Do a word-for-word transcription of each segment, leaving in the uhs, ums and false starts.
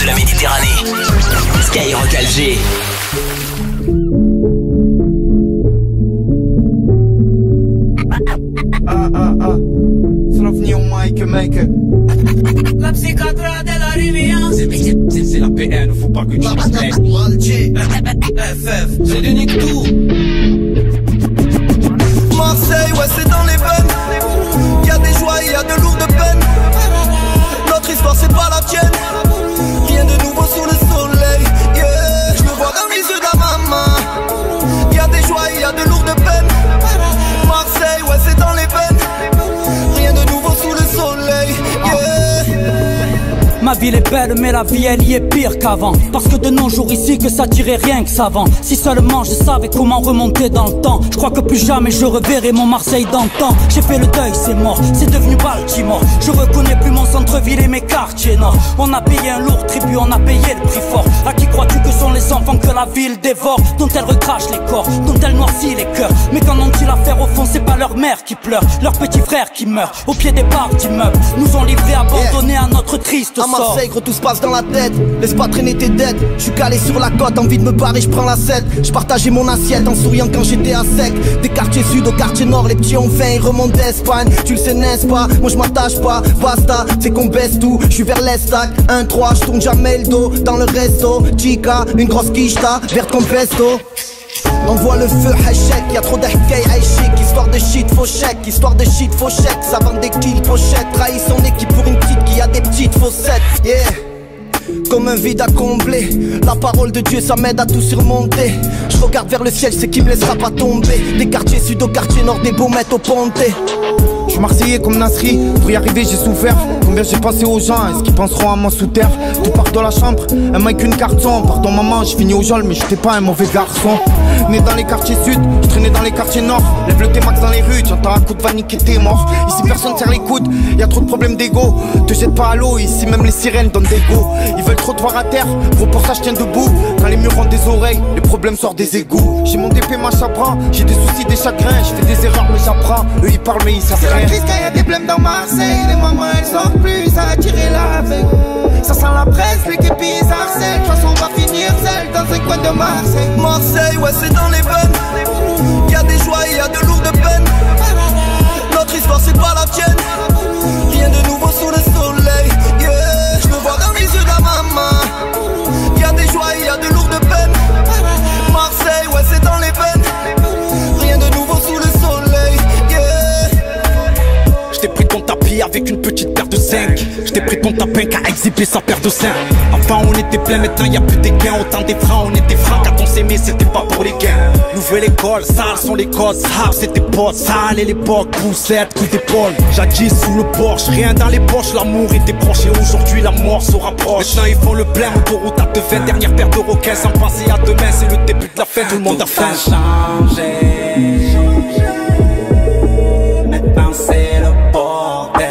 la Méditerranée. Skyrock Alger. Ah ah ah, znów nie Mike Maker. La psychiatra de la Rivière. C'est la P N, faut pas que tu me Alger, F F, c'est du nique tout. Marseille, ouais c'est dans les veines. Y'a des joies, y'a de lourdes peines. Notre histoire c'est pas la tienne. Rien de nouveau sous le soleil, yeah. Je me vois dans les yeux de la maman. Y'a des joies, y'a de lourdes peines. Marseille, ouais c'est dans les veines. Rien de nouveau sous le soleil, yeah. Ma ville est belle mais la vie elle y est pire qu'avant. Parce que de nos jours ici que ça tirait rien que savant. Si seulement je savais comment remonter dans le temps. Je crois que plus jamais je reverrai mon Marseille d'antan. J'ai fait le deuil, c'est mort, c'est devenu Baltimore. Je reconnais plus mon centre-ville et mes quartiers nord. On a payé un lourd tribut, on a payé le prix fort. À qui crois-tu que sont les enfants que la ville dévore? Dont elle recrache les corps, dont elle noircit les cœurs. Mais qu'en ont-ils à faire au fond? C'est pas leur mère qui pleure, leur petit frère qui meurt au pied des barres d'immeubles. Nous ont livrés abandonnés yeah. à notre triste sort. À Marseille, gros tout se passe dans la tête. Laisse pas traîner tes dettes. J'suis calé sur la côte, envie de me barrer, j'prends la sept. J'partageais mon assiette en souriant quand j'étais à sec. Des quartiers sud au quartier nord, les petits ont faim, ils remontent d'Espagne. Tu le sais n'est-ce pas? Moi j'm'attache pas, basta, c'est qu'on baisse tout. J'suis vers l'estac, un trois, j'tourne jamais le dos. Dans le resto, chica, une grosse quicheta, verte comme pesto. On voit le feu, hachek, y'a trop d'ahkay, chic. Histoire de shit, faux chèque, histoire de shit, faux chèque. Ça vend des kills, pochettes, trahit son équipe pour une petite qui a des petites faussettes, yeah. Comme un vide à combler. La parole de Dieu ça m'aide à tout surmonter. Je regarde vers le ciel, c'est qui me laissera pas tomber. Des quartiers sud au quartier nord, des baumettes au ponté. Je suis marseillais comme Nasri, pour y arriver j'ai souffert. Combien j'ai pensé aux gens, est-ce qu'ils penseront à moi sous terre? Tout part de la chambre, un mec une carton. Pardon maman, j'ai fini au jol mais j'étais pas un mauvais garçon. Né dans les quartiers sud, je traînais dans les quartiers nord. Lève le T-Max dans les rues, j'entends un coup de vanille qui t'es mort. Ici personne serre les coudes, y'a trop de problèmes d'ego. Te jette pas à l'eau, ici même les sirènes donnent des go. Ils veulent trop te voir à terre, gros pour ça je tiens debout. Quand les murs ont des oreilles, les problèmes sortent des égouts. J'ai mon D P, ma chabran, j'ai des soucis, des chagrins. Je fais des erreurs mais j'apprends, eux ils parlent mais ils savent rien. Quand y'a des blèmes dans Marseille, les mamans elles sortent plus, ça a tiré la veille. Ça sent la presse, l'équipe ils harcèlent. De toute façon on va finir seul dans un coin de Marseille. Marseille, ouais c'est dans les veines. Y'a des joies, y'a de lourdes peines. Notre histoire c'est pas la tienne. Rien de nouveau sous le soleil, yeah. Je me vois dans les yeux de la maman. Y'a des joies, y'a de lourdes peines. Marseille, ouais c'est dans les veines. Rien de nouveau sous le soleil, yeah. J't'ai pris ton tapis avec une petite paire de cinq. J't'ai pris ton tapin qu'à exhiber sa paire de seins. Avant on était plein, maintenant y'a plus des gains. Autant des francs, on était francs quand on s'aimait, c'était pas pour les gains. Nouvelle école, sales sont les causes. Rap c'était potes, sale et l'époque. Poussette, coup d'épaule, jadis sous le porche. Rien dans les poches, l'amour était proche. Et aujourd'hui la mort se rapproche. Maintenant ils font le plein, autoroute à deux vingt. Dernière paire de requins sans penser à demain. C'est le début de la fin, tout le monde a faim. Tout a changé. Maintenant c'est le bordel.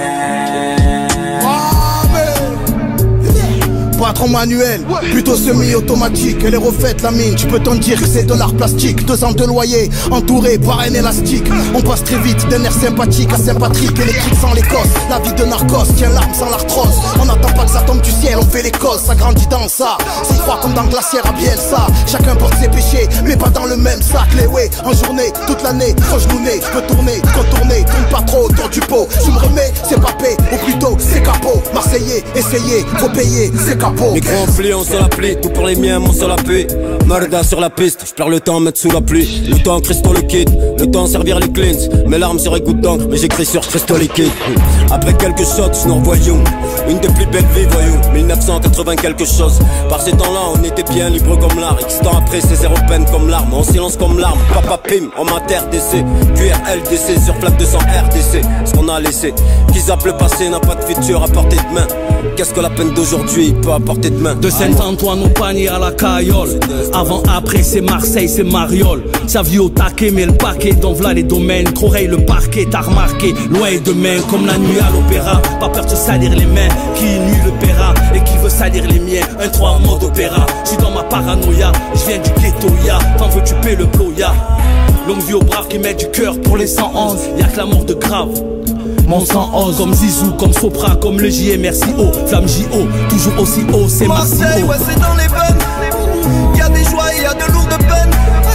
Pas trop manuel, plutôt semi-automatique. Elle est refaite la mine, tu peux t'en dire que c'est de l'art plastique. Deux ans de loyer, entouré par un élastique. On passe très vite d'un air sympathique à sympathique. Électrique sans l'Écosse, la vie de narcos tient l'arme sans l'arthrose. On n'attend pas que ça tombe du ciel, on fait les causes. Ça grandit dans ça, c'est froid comme dans Glacière à Bielsa. Chacun porte ses péchés, mais pas dans le même sac. Les ouais, en journée, toute l'année, croche-nouné. Je peux tourner, contourner, tourne pas trop autour du pot. Tu me remets, c'est papé, ou plutôt c'est capot. Marseillais, essayez, faut payer, c'est capot. Les grands plis, on se la plie, tout pour les miens, mon seul appui. Marda sur la piste, je perds le temps, mettre sous la pluie. Le temps, Christo le kid, le temps, servir les cleans. Mes larmes seraient gouttes d'encre, mais j'écris sur Christo liquide. Après quelques shots, je nous revoyons. Une des plus belles vies, voyons. mille neuf cent quatre-vingt quelque chose. Par ces temps-là, on était bien libre comme l'art. X temps après, c'est zéro peine comme l'arme. En silence comme l'arme, papa pim, en mater D C. Q R L D C, sur flaque deux cents R D C. Ce qu'on a laissé, qui zappe le passé, n'a pas de futur à portée de main. Qu'est-ce que la peine d'aujourd'hui peut apporter de main? De Saint-Antoine au panier à la Caillole. Avant, après, c'est Marseille, c'est Mariol. Ça vit au taquet, mais le paquet dans v'là les domaines. Trop raye le parquet, t'as remarqué. Loin et demain, comme la nuit à l'opéra. Pas peur de se salir les mains, qui nuit le paiera. Et qui veut salir les miens, un trois en mode opéra. J'suis dans ma paranoïa, j'viens du ghetto, ya. T'en veux tu paies le ploya. Longue vie aux braves qui mettent du cœur pour les cent onze. Y'a que la mort de grave. mon sang ose. Comme Zizou, comme Sopra, comme le J M R C O. Flamme J O, toujours aussi haut, c'est Marseille, ouais c'est dans les veines. Y'a des joies et y'a de lourdes peines.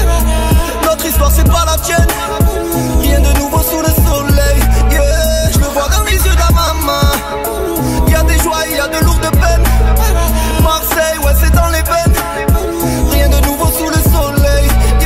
Notre histoire c'est pas la tienne. Rien de nouveau sous le soleil, yeah. Je le vois dans les yeux de la maman. Y'a des joies et y'a de lourdes peines. Marseille, ouais c'est dans les veines. Rien de nouveau sous le soleil,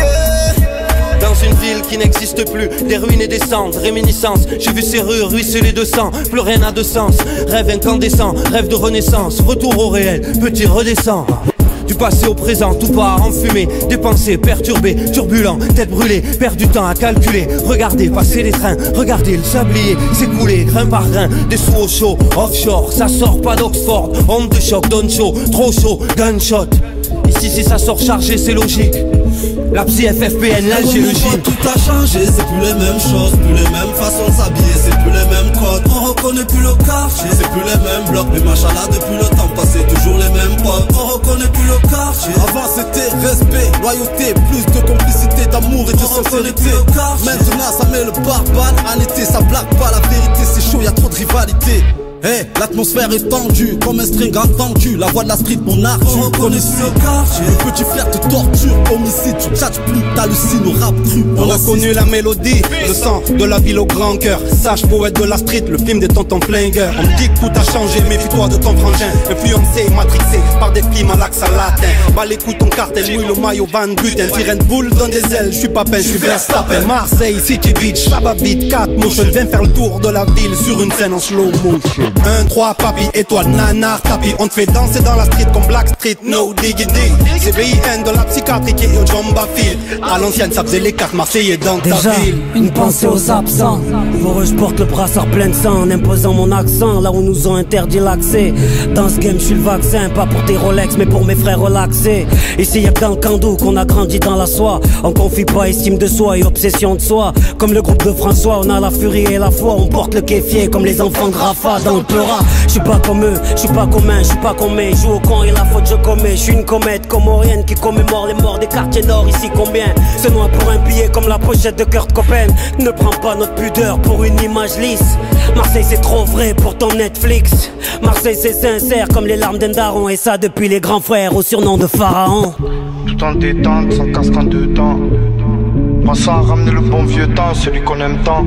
yeah. Dans une ville qui n'existe plus, des ruines et des cendres, réminiscences. J'ai vu ces rues ruisseler de sang, plus rien n'a de sens. Rêve incandescent, rêve de renaissance. Retour au réel, petit redescend. Du passé au présent, tout part en fumée. Des pensées perturbées, turbulents, tête brûlée. Perd du temps à calculer. Regardez passer les trains, regardez le sablier s'écouler, grain par grain. Des sous au chaud, offshore, ça sort pas d'Oxford. Onde de choc, donne chaud, trop chaud, gunshot. Ici si ça sort chargé c'est logique. La psy F F P N, l'algéologie. Tout a changé, c'est plus les mêmes choses, plus les mêmes façons de s'habiller, c'est plus les mêmes codes. On reconnaît plus le quartier, c'est plus les mêmes blocs. Mais machallah depuis le temps passé, toujours les mêmes potes. On reconnaît plus le quartier. Avant c'était respect, loyauté, plus de complicité, d'amour et de sincérité. Maintenant ça met le barbare en été, ça blague pas, la vérité c'est chaud, y'a trop de rivalité. Hey, l'atmosphère est tendue, comme un string attendu. La voix de la street, mon art, tu reconnais le quartier. Le petit flair te torture, homicide, tu tchatches plus, t'hallucines au rap cru. On a connu la mélodie, le sang de la ville au grand cœur. Sage poète de la street, le film des tontons flingueurs. On me dit que tout a changé, méfie-toi de ton frangin. Influencé, matrixé par des films à l'accent latin. Bah les couilles ton cartel, mouille le maillot Van Buten. Sirène boule donne des ailes, j'suis pas peine, j'suis Verstappen. Marseille, City Beach, ça va vite, quatre motion. Viens faire le tour de la ville sur une scène en slow motion. un, trois, papi, étoile, nanar, tapis. On te fait danser dans la street comme Black Street, no diggity. C B I N de la psychiatrie qui est au Jamba Field. À l'ancienne, ça faisait les cartes marseillais dans ta Déjà, ville. une pensée aux absents. Pour eux, je porte le brassard plein de sang en imposant mon accent là où nous ont interdit l'accès. Dans ce game, je suis le vaccin, pas pour tes Rolex, mais pour mes frères relaxés. Ici, y'a que dans le Candou qu'on a grandi dans la soie. On confie pas estime de soi et obsession de soi. Comme le groupe de François, on a la furie et la foi. On porte le kéfier comme les enfants de Rafa dans le Peura. Je suis pas comme eux, je suis pas commun, je suis pas commun. Joue au con et la faute je commets. Je suis une comète comorienne qui commémore les morts des quartiers nord. Ici combien se noie pour un billet comme la pochette de Kurt Cobain. Ne prends pas notre pudeur pour une image lisse. Marseille c'est trop vrai pour ton Netflix. Marseille c'est sincère comme les larmes d'un daron. Et ça depuis les grands frères au surnom de Pharaon. Tout en détente, sans casque en deux temps. Pensant à ramener le bon vieux temps, celui qu'on aime tant.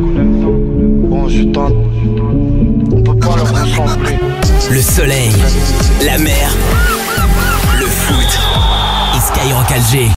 Bon je tente. Le soleil, la mer, le foot et Skyrock Alger.